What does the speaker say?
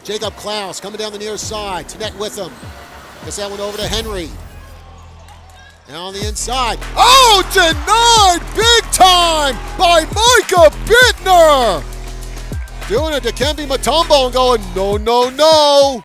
Jacob Klaus coming down the near side. Tenet with him. Gets that one over to Henry. Now on the inside. Oh, denied big time by Micah Bittner. Doing it to Kemby Mutombo and going, no, no, no.